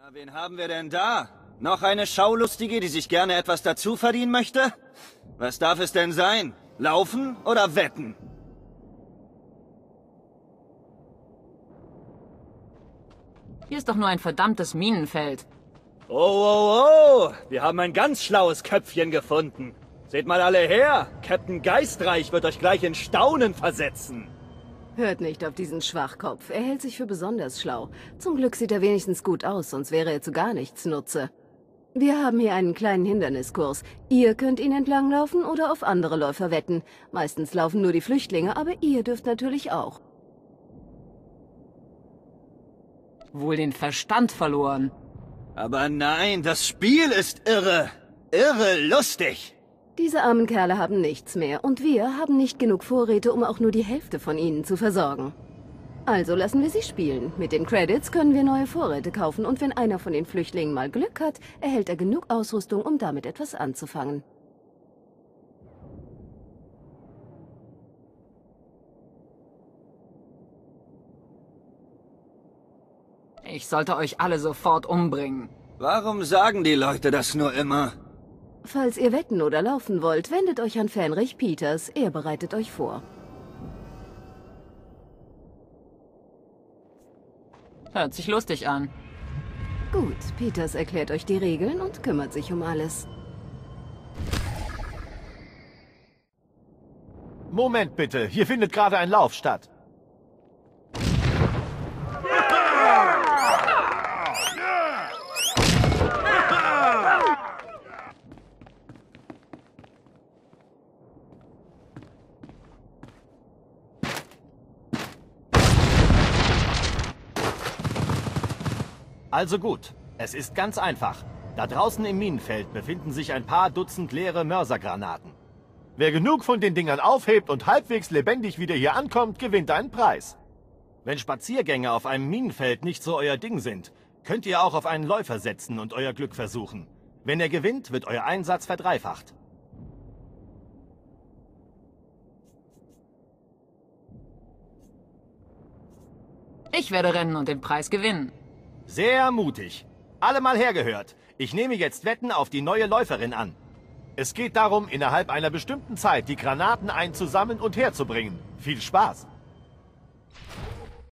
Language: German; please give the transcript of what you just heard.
Na, wen haben wir denn da? Noch eine Schaulustige, die sich gerne etwas dazu verdienen möchte? Was darf es denn sein? Laufen oder wetten? Hier ist doch nur ein verdammtes Minenfeld. Oh, oh, oh! Wir haben ein ganz schlaues Köpfchen gefunden. Seht mal alle her! Captain Geistreich wird euch gleich in Staunen versetzen. Hört nicht auf diesen Schwachkopf. Er hält sich für besonders schlau. Zum Glück sieht er wenigstens gut aus, sonst wäre er zu gar nichts Nutze. Wir haben hier einen kleinen Hinderniskurs. Ihr könnt ihn entlanglaufen oder auf andere Läufer wetten. Meistens laufen nur die Flüchtlinge, aber ihr dürft natürlich auch. Wohl den Verstand verloren. Aber nein, das Spiel ist irre. Irre lustig. Diese armen Kerle haben nichts mehr und wir haben nicht genug Vorräte, um auch nur die Hälfte von ihnen zu versorgen. Also lassen wir sie spielen. Mit den Credits können wir neue Vorräte kaufen und wenn einer von den Flüchtlingen mal Glück hat, erhält er genug Ausrüstung, um damit etwas anzufangen. Ich sollte euch alle sofort umbringen. Warum sagen die Leute das nur immer? Falls ihr wetten oder laufen wollt, wendet euch an Fenrich Peters. Er bereitet euch vor. Hört sich lustig an. Gut, Peters erklärt euch die Regeln und kümmert sich um alles. Moment bitte, hier findet gerade ein Lauf statt. Also gut, es ist ganz einfach. Da draußen im Minenfeld befinden sich ein paar Dutzend leere Mörsergranaten. Wer genug von den Dingern aufhebt und halbwegs lebendig wieder hier ankommt, gewinnt einen Preis. Wenn Spaziergänge auf einem Minenfeld nicht so euer Ding sind, könnt ihr auch auf einen Läufer setzen und euer Glück versuchen. Wenn er gewinnt, wird euer Einsatz verdreifacht. Ich werde rennen und den Preis gewinnen. Sehr mutig. Alle mal hergehört. Ich nehme jetzt Wetten auf die neue Läuferin an. Es geht darum, innerhalb einer bestimmten Zeit die Granaten einzusammeln und herzubringen. Viel Spaß!